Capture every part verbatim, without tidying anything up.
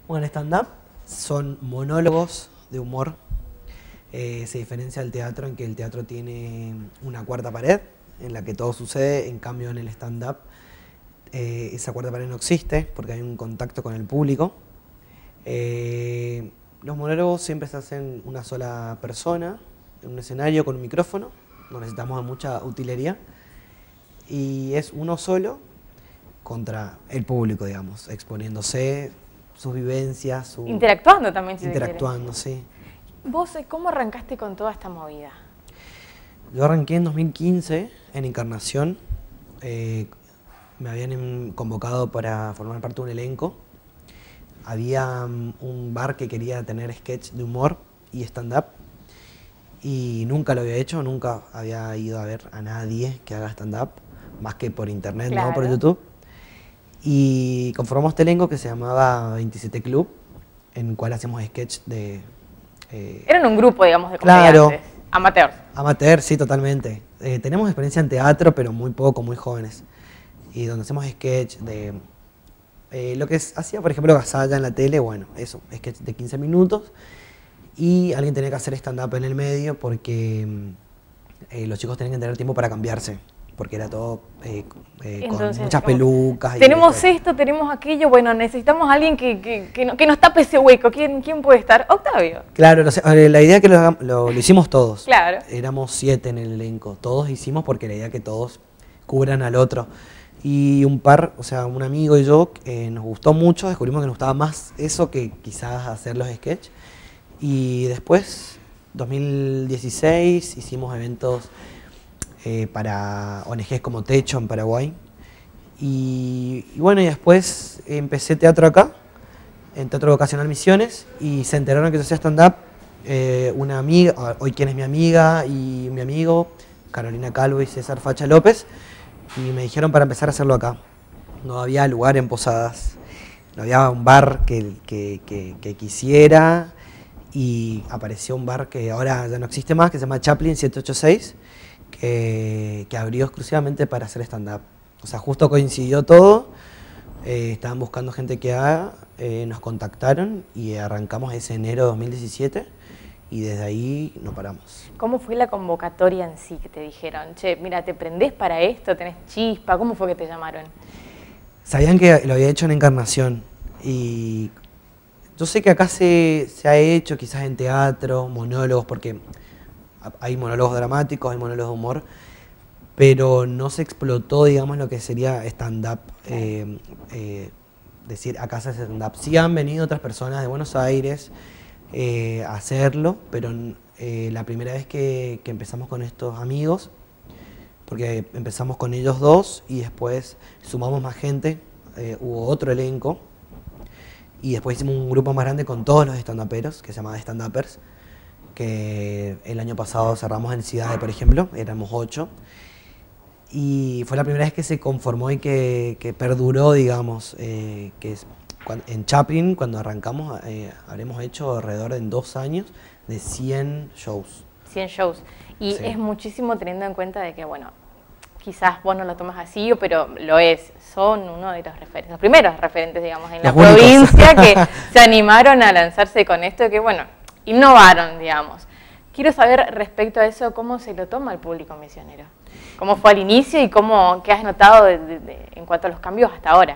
Bueno, el stand-up son monólogos de humor. Eh, se diferencia del teatro en que el teatro tiene una cuarta pared en la que todo sucede, en cambio en el stand-up eh, esa cuarta pared no existe porque hay un contacto con el público. Eh, los monólogos siempre se hacen una sola persona, en un escenario con un micrófono, no necesitamos mucha utilería, y es uno solo contra el público, digamos, exponiéndose sus vivencias, su... Interactuando también, si Interactuando, sí. ¿Vos cómo arrancaste con toda esta movida? Yo arranqué en dos mil quince en Encarnación. Eh, me habían convocado para formar parte de un elenco. Había um, un bar que quería tener sketch de humor y stand-up. Y nunca lo había hecho, nunca había ido a ver a nadie que haga stand-up, más que por internet, claro. no por YouTube. Y conformamos este elenco que se llamaba veintisiete Club, en el cual hacemos sketch de... Eh, Eran un grupo, digamos, de comediantes, claro, amateurs. Amateur, sí, totalmente. Eh, tenemos experiencia en teatro, pero muy poco, muy jóvenes. Y donde hacemos sketch de... Eh, lo que es, hacía, por ejemplo, Gasalla en la tele, bueno, eso, sketch de quince minutos. Y alguien tenía que hacer stand-up en el medio porque eh, los chicos tenían que tener tiempo para cambiarse. Porque era todo eh, eh, Entonces, con muchas pelucas. Tenemos y esto, tenemos aquello, bueno, necesitamos a alguien que, que, que, no, que nos tape ese hueco. ¿Quién, quién puede estar? Octavio. Claro, no sé, la idea es que lo, lo, lo hicimos todos. Claro. Éramos siete en el elenco. Todos hicimos porque la idea es que todos cubran al otro. Y un par, o sea, un amigo y yo, eh, nos gustó mucho, descubrimos que nos gustaba más eso que quizás hacer los sketches. Y después, dos mil dieciséis, hicimos eventos eh, para O N Ges como Techo en Paraguay. Y, y bueno, y después empecé teatro acá, en Teatro Vocacional Misiones, y se enteraron que yo hacía stand-up. Eh, una amiga, hoy quien es mi amiga y mi amigo, Carolina Calvo y César Facha López, y me dijeron para empezar a hacerlo acá. No había lugar en Posadas, no había un bar que, que, que, que quisiera, y apareció un bar que ahora ya no existe más, que se llama Chaplin siete ocho seis, que, que abrió exclusivamente para hacer stand-up. O sea, justo coincidió todo, eh, estaban buscando gente que haga, eh, nos contactaron y arrancamos ese enero de dos mil diecisiete y desde ahí no paramos. ¿Cómo fue la convocatoria en sí que te dijeron? Che, mira, ¿te prendés para esto? ¿Tenés chispa? ¿Cómo fue que te llamaron? Sabían que lo había hecho en Encarnación y yo sé que acá se, se ha hecho quizás en teatro, monólogos, porque hay monólogos dramáticos, hay monólogos de humor, pero no se explotó, digamos, lo que sería stand-up. Eh, eh, decir, acá se hace stand-up. Sí han venido otras personas de Buenos Aires eh, a hacerlo, pero eh, la primera vez que, que empezamos con estos amigos, porque empezamos con ellos dos y después sumamos más gente, eh, hubo otro elenco, y después hicimos un grupo más grande con todos los stand-uperos, que se llamaba Stand-Uppers, que el año pasado cerramos en Ciudad, por ejemplo, éramos ocho. Y fue la primera vez que se conformó y que, que perduró, digamos, eh, que es, cuando, en Chaplin, cuando arrancamos, eh, habremos hecho alrededor de en dos años de cien shows. cien shows. Y Sí. Es muchísimo teniendo en cuenta de que, bueno, quizás vos no lo tomas así, pero lo es. Son uno de los referentes, los primeros referentes, digamos, en la Los únicos. provincia que se animaron a lanzarse con esto, que, bueno, innovaron, digamos. Quiero saber respecto a eso, ¿cómo se lo toma el público misionero? ¿Cómo fue al inicio y cómo, qué has notado de, de, de, en cuanto a los cambios hasta ahora?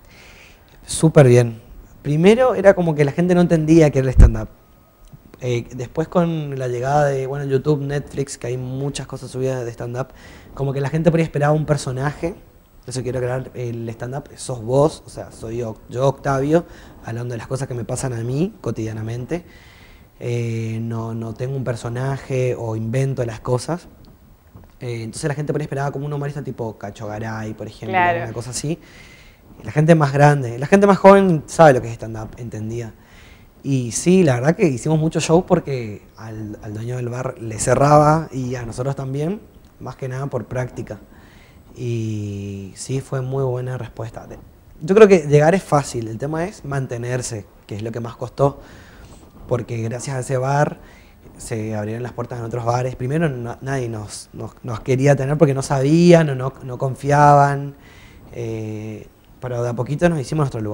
Súper bien. Primero era como que la gente no entendía qué era el stand-up. Eh, después con la llegada de bueno, YouTube, Netflix, que hay muchas cosas subidas de stand-up, como que la gente por ahí esperaba un personaje. Eso quiero crear el stand-up, sos vos, o sea, soy yo, yo, Octavio, hablando de las cosas que me pasan a mí cotidianamente. Eh, no, no tengo un personaje o invento las cosas. Eh, entonces la gente por ahí esperaba como un humorista tipo Cacho Garay, por ejemplo, claro. Una cosa así. La gente más grande, la gente más joven sabe lo que es stand-up, entendía. Y sí, la verdad que hicimos muchos shows porque al, al dueño del bar le cerraba y a nosotros también, más que nada por práctica. Y sí, fue muy buena respuesta. Yo creo que llegar es fácil, el tema es mantenerse, que es lo que más costó, porque gracias a ese bar se abrieron las puertas en otros bares. Primero no, nadie nos, nos, nos quería tener porque no sabían o no, no confiaban, eh, pero de a poquito nos hicimos nuestro lugar.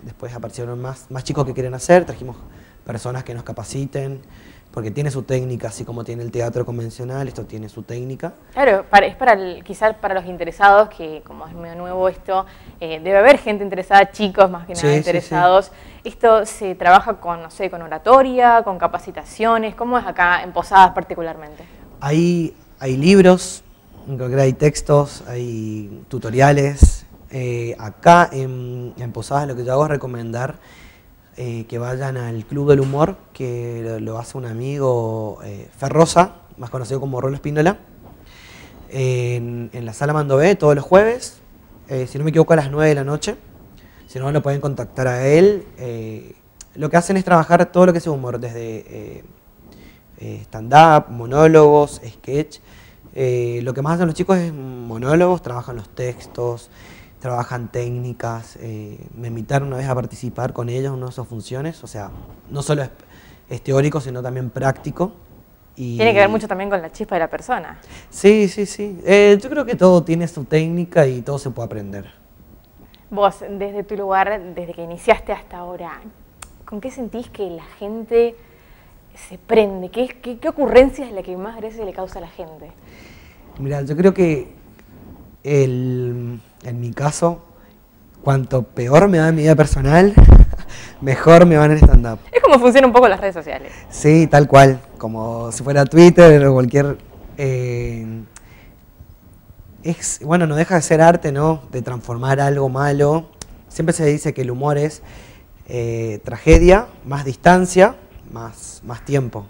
después aparecieron más, más chicos que quieren hacer, trajimos personas que nos capaciten, porque tiene su técnica, así como tiene el teatro convencional, esto tiene su técnica. Claro, para, es para el, quizás para los interesados, que como es medio nuevo esto, eh, debe haber gente interesada, chicos más que nada Sí, interesados. sí, sí. Esto se trabaja con, no sé, con oratoria, con capacitaciones, ¿cómo es acá en Posadas particularmente? Hay, hay libros, hay textos, hay tutoriales. Eh, acá en, en Posadas lo que yo hago es recomendar Eh, que vayan al Club del Humor, que lo, lo hace un amigo, eh, Ferrosa, más conocido como Rolo Espíndola, en, en la Sala Mandové todos los jueves, eh, si no me equivoco a las nueve de la noche, si no lo pueden contactar a él. Eh, lo que hacen es trabajar todo lo que es humor, desde eh, eh, stand-up, monólogos, sketch. Eh, lo que más hacen los chicos es monólogos, trabajan los textos, trabajan técnicas. Eh, me invitaron una vez a participar con ellos en una de sus funciones, o sea, no solo es, es teórico, sino también práctico. Y tiene que ver mucho también con la chispa de la persona. Sí, sí, sí. Eh, yo creo que todo tiene su técnica y todo se puede aprender. Vos, desde tu lugar, desde que iniciaste hasta ahora, ¿con qué sentís que la gente se prende? ¿Qué, qué, qué ocurrencia es la que más gracia le causa a la gente? Mira, yo creo que el, en mi caso, cuanto peor me va en mi vida personal, mejor me va en el stand-up. Es como funcionan un poco las redes sociales. Sí, tal cual, como si fuera Twitter o cualquier... Eh, es, bueno, no deja de ser arte, ¿no? De transformar algo malo. Siempre se dice que el humor es eh, tragedia, más distancia, más, más tiempo.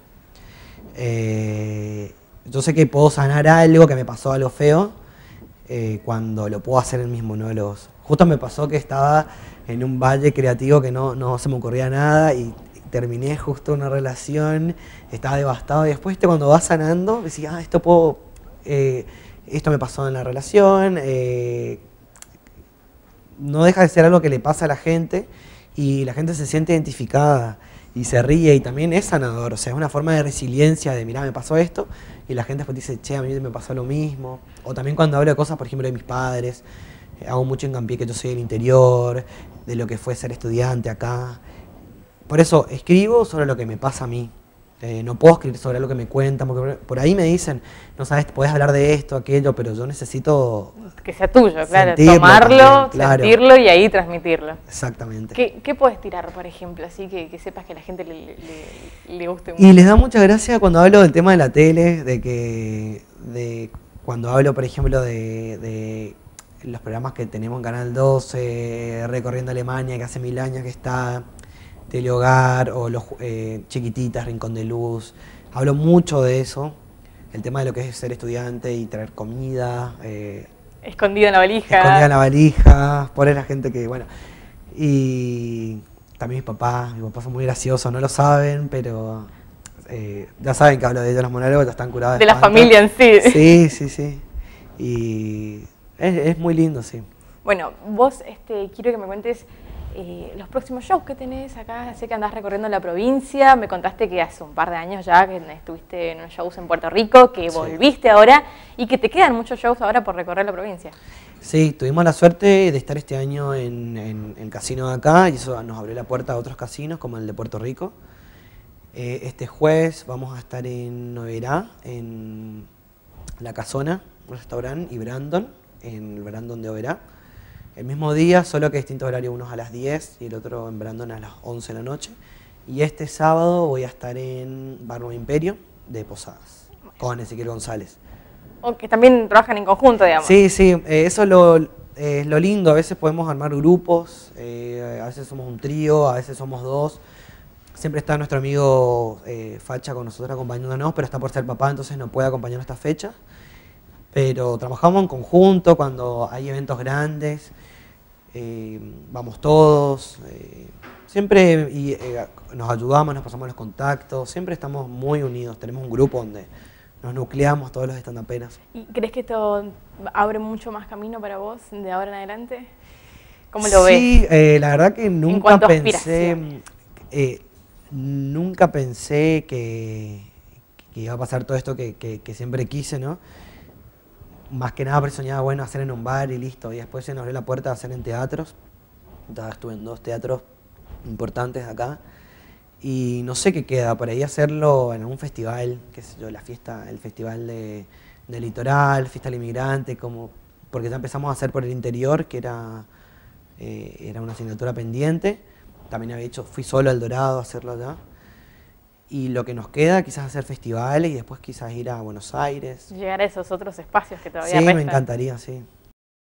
Eh, yo sé que puedo sanar algo, que me pasó algo feo, eh, cuando lo puedo hacer en mis monólogos. Justo me pasó que estaba en un valle creativo que no, no se me ocurría nada y terminé justo una relación, estaba devastado y después cuando vas sanando, decís, ah, esto puedo... Eh, esto me pasó en la relación, eh, no deja de ser algo que le pasa a la gente y la gente se siente identificada y se ríe y también es sanador, o sea, es una forma de resiliencia de, mirá, me pasó esto y la gente después dice, che, a mí me pasó lo mismo. O también cuando hablo de cosas, por ejemplo, de mis padres, eh, hago mucho hincapié que yo soy del interior, de lo que fue ser estudiante acá. Por eso escribo sobre lo que me pasa a mí. Eh, no puedo escribir sobre lo que me cuentan, porque por ahí me dicen, no sabes, podés hablar de esto, aquello, pero yo necesito... Que sea tuyo, claro, sentirlo tomarlo, también, claro. sentirlo y ahí transmitirlo. Exactamente. ¿Qué, qué puedes tirar, por ejemplo, así que, que sepas que a la gente le, le, le guste mucho? Y les da mucha gracia cuando hablo del tema de la tele, de que de cuando hablo, por ejemplo, de, de los programas que tenemos en Canal doce, Recorriendo Alemania, que hace mil años que está... Telehogar o los eh, Chiquititas, Rincón de Luz. Hablo mucho de eso, el tema de lo que es ser estudiante y traer comida. Eh, escondida en la valija. Escondida en la valija, poner a la gente que, bueno. Y también mis papás, mis papás son muy graciosos, no lo saben, pero eh, ya saben que hablo de ellos, los monólogos ya están curados. De, de la familia en sí. Sí, sí, sí. Y es, es muy lindo, sí. Bueno, vos este, quiero que me cuentes... Eh, los próximos shows que tenés acá, sé que andás recorriendo la provincia, me contaste que hace un par de años ya que estuviste en unos shows en Puerto Rico, que sí. Volviste ahora y que te quedan muchos shows ahora por recorrer la provincia. Sí, tuvimos la suerte de estar este año en, en, en el casino de acá y eso nos abrió la puerta a otros casinos como el de Puerto Rico. Eh, este jueves vamos a estar en Noverá, en La Casona, un restaurante, y Brandon, en el Brandon de Oberá. El mismo día, solo que distinto horario, unos a las diez y el otro en Brandon a las once de la noche. Y este sábado voy a estar en Bar Nuevo Imperio de Posadas, con Ezequiel González. O que también trabajan en conjunto, digamos. Sí, sí, eh, eso es lo, eh, lo lindo. A veces podemos armar grupos, eh, a veces somos un trío, a veces somos dos. Siempre está nuestro amigo eh, Facha con nosotros acompañándonos, pero está por ser papá, entonces no puede acompañarnos esta fecha. Pero trabajamos en conjunto cuando hay eventos grandes, eh, vamos todos, eh, siempre y, eh, nos ayudamos, nos pasamos los contactos, siempre estamos muy unidos, tenemos un grupo donde nos nucleamos todos los estandaperos. ¿Y crees que esto abre mucho más camino para vos de ahora en adelante? ¿Cómo lo ves? Sí, eh, la verdad que nunca pensé, eh, nunca pensé que, que iba a pasar todo esto que, que, que siempre quise, ¿no? Más que nada, pero soñaba, bueno, hacer en un bar y listo. Y después se nos abrió la puerta a hacer en teatros. Ya estuve en dos teatros importantes acá. Y no sé qué queda, por ahí hacerlo en algún festival, qué sé yo, la fiesta, el festival de, de Litoral, Fiesta del Inmigrante, como, porque ya empezamos a hacer por el interior, que era, eh, era una asignatura pendiente. También había hecho, fui solo al Dorado a hacerlo allá. Y lo que nos queda, quizás hacer festivales y después quizás ir a Buenos Aires. Llegar a esos otros espacios que todavía Sí, restan. me encantaría, sí.